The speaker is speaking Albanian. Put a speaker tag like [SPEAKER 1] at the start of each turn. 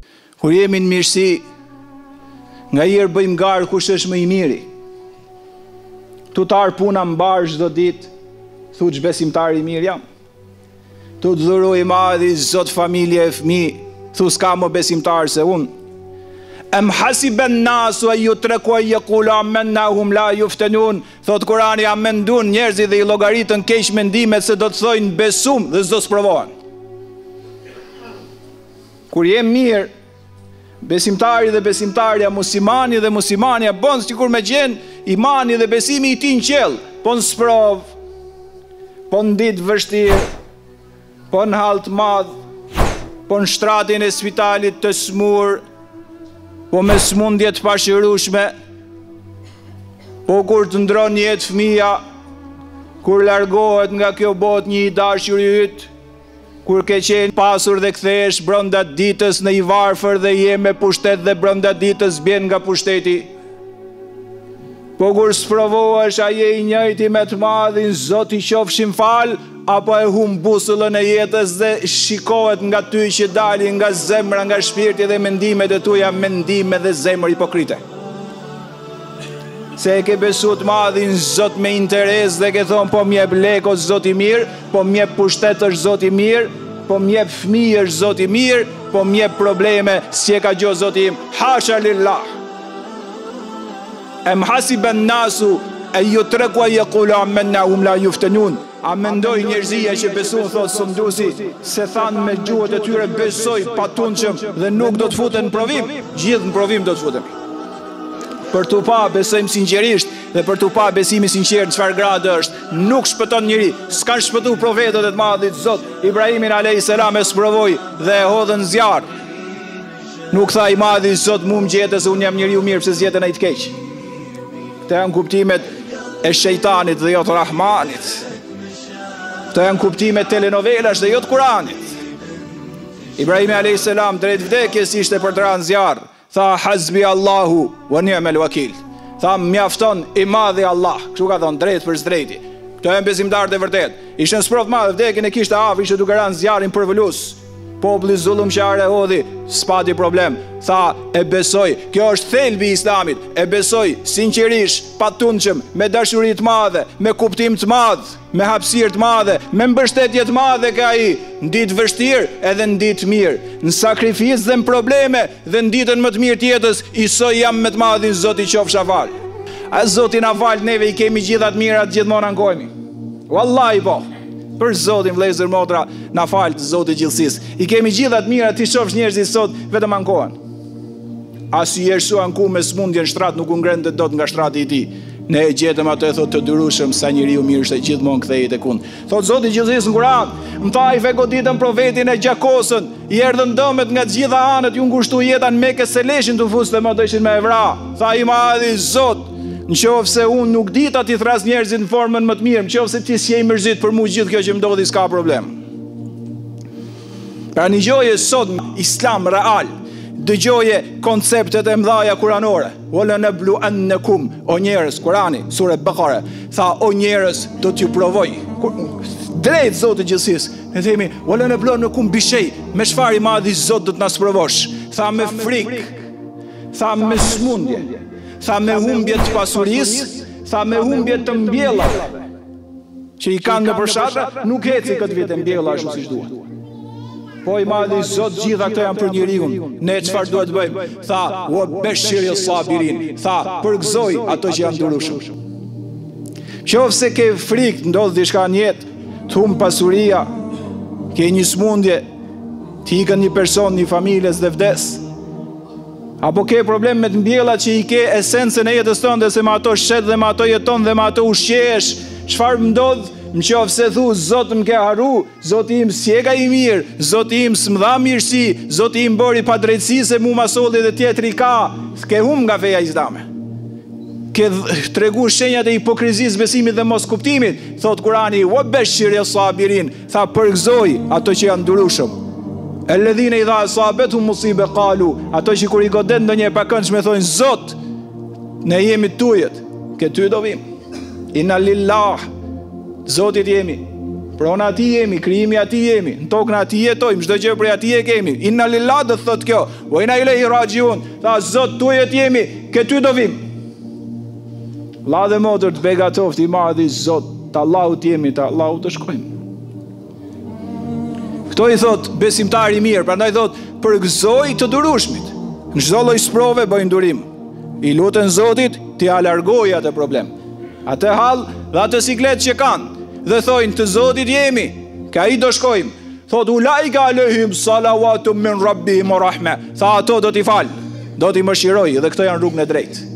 [SPEAKER 1] Kur jemi në mirësi, nga herë bëjmë garë kush është më i miri. Tu tarë puna më barë çdo ditë, thu që besimtar i mirë jam. Tu të dhuroj madhi, zot familje e fëmi, thu s'ka më besimtar se unë. Em hasiben nasu e ju treku e jekula menna hum la juftenun. Thot Kurani, a mendun njerëzit dhe i llogaritën keq mendimet se do të thojnë besum dhe s'do sprovohen. Kur jem mirë, besimtari dhe besimtarja, muslimani dhe muslimania bën sikur me gjen imani dhe besimi i tij në qell, po në sprov, po në ditë vështirë, po në hall të madh, po në shtratin e spitalit të smur, po me smundje të pashërueshme, po kur të ndron jetë fëmia, kur largohet nga kjo botë një i dashur i yt, kur ke qenë pasur dhe kthehesh brenda ditës në i varfër dhe je me pushtet dhe brenda ditës bjen nga pushteti. Po kur sprovohesh, a je i njëjti me të madhin, Zoti qofshin fal, apo e hum busullën e jetës dhe shikohet nga ty që dalin nga zemra, nga shpirti dhe mendimet e tuja, mendime dhe zemër hipokrite. Se e ke besu të madhin Zot me interes dhe ke thonë, po mjep leko Zot i mirë, po mjep pushtet është Zot i mirë, po mjep fëmijë është Zot i mirë, po mjep probleme si e ka gjo Zot im. Hasha lillah. Em hasiben nasu e ju treku e jekula menna hum la juftenun. A mendoj njerëzia që besun, thot Sundusi, se thanë me gjuhët e tyre besoj patunqëm dhe nuk do të futen në provim, gjithë në provim do të futen. Për të pa besojmë sinqerisht dhe për të pa besimi sinqert në çfarë gradë është, nuk shpëton njëri, s'kan shpëtu profetët e të madhit Zot. Ibrahimin a.s. e sprovoi dhe e hodhën zjarr. Nuk tha i madhi Zot mu më gjete se unë jam njeriu mirë pse zgjetën ai të keq. Këto janë kuptimet e shejtanit dhe jo të Rahmanit. Këto janë kuptimet telenovelash dhe jo të Kuranit. Ibrahimi a.s. drejt vdekjes ishte për të rënë zjarr. Tha hasbi Allahu wa ni'mal wakil. Tha mjafton i madhi Allah. Kështu ka thonë drejt për drejti. Këto janë besimtarët e vërtet. Ishte në sprov të madh, vdekjen e kishte afër, ishte duke rënë zjarrin përvolus. Populli zullumqtar e hodhi, s'pati problem. Tha e besoj, kjo është thelbi i Islamit. E besoj sinqerisht, patunqëm, me dashuri të madhe, me kuptim të madh, me hapësirë të madhe, me mbështetje të madhe ka ai, në ditë vështirë edhe në ditë mirë, në sakrificë dhe në probleme dhe në ditën më të mirë të jetës, isoj jam me të madhin Zoti qofsha fal. A Zoti na fal, neve i kemi gjithat mirat gjithmonë ankojmi. Wallahi po. Për Zotin vëllezër motra, na fal të Zoti gjithësisë. I kemi gjithat mirat, ti shofsh njerëzit sot vetëm ankohen. As i jershu anku me smundje në shtrat nuk u ngren dot nga shtrati i tij. Ne e gjetëm atë, thot, të durueshëm sa njeriu mirë është gjithmonë kthehej tek unë. Thot Zoti gjithësisë në Kur'an, më tha i goditën profetin e gjakosën, i erdhën dëmet nga të gjitha anët, ju ngushtu jeta në Mekë se leshin të fuste më të ishin me evra. Tha i madhi Zot, në qofë se unë nuk dita ti thras njerëzit në formën më të mirë, në qofë se ti s'je i mërzit për mu gjithë kjo që më ndodhi s'ka problem. Pra një gjoje sot Islam real, dëgjoje konceptet e mdhaja kuranore. Wala nablu annakum, o njerëz, Kurani, sure Bekare, tha o njerëz do t'ju provoj. Drejt Zotë gjithësisë, ne themi wala nablu annakum bishej, me çfarë i madhi Zot do t'na sprovosh. Tha me frikë, tha me smundje, tha me humbje të pasurisë, tha me humbje të mbjellave. Që i kanë në përshatra, nuk heci këtë vit e mbjella ashtu siç duhet. Po i madhi Zot gjitha këto janë për njeriun. Ne çfarë duhet të bëjmë? Tha, "Wa bashiril sabirin." Tha, përgëzoj ato që janë durueshëm. Qofse ke frikë, ndodh diçka në jetë, të humb pasuria, ke një smundje, të ikën një person, një familjes dhe vdes. Apo ke problem me të mbjellat që i ke esencën e jetës tënde, se me ato shet dhe me ato jeton dhe me ato ushqehesh. Çfarë më ndodh? Nëse thu Zot më ke harru, Zoti im s'jega i mirë, Zoti im s'më dha mirësi, Zoti im bëri pa drejtësi se mu ma solli dhe tjetri ka, ke hum nga feja islame. Ke tregu shenjat e hipokrizisë, besimit dhe mos kuptimit. Thot Kurani, "Wa bashiril sabirin." Tha përgëzoj ato që janë durueshëm. Alladhina idha asabetuhum musibe qalu, ato që kur i godet ndonjë e pakëndshme thonë Zot, ne jemi tujet, ke ty do vim. Inna lillah, Zotit jemi, Prona ati jemi, krijimi ati jemi, në tokën ati jetojmë, çdo gjë prej ati e kemi. Inna lillahi do thot kjo, wa inna ilaihi rajiun. Tha Zot tuaj jemi, ke ty do vim. Vlla dhe motër të begatoft i madhi Zot, të Allahut jemi, të Allahut të shkojmë. Këto i thot besimtari i mirë, prandaj thot përgëzoj të durueshmit. Në çdo lloj sprove bëjnë durim. I lutën Zotit t'i alargojë atë problem. Atë hall dhe atë siklet që kanë dhe thojnë të Zotit jemi, ka i do shkojmë. Thot ulaika alehim salawatum min rabbihim wa rahme. Tha ato do t'i fal, do t'i mëshiroj dhe këto janë rrugën e drejtë.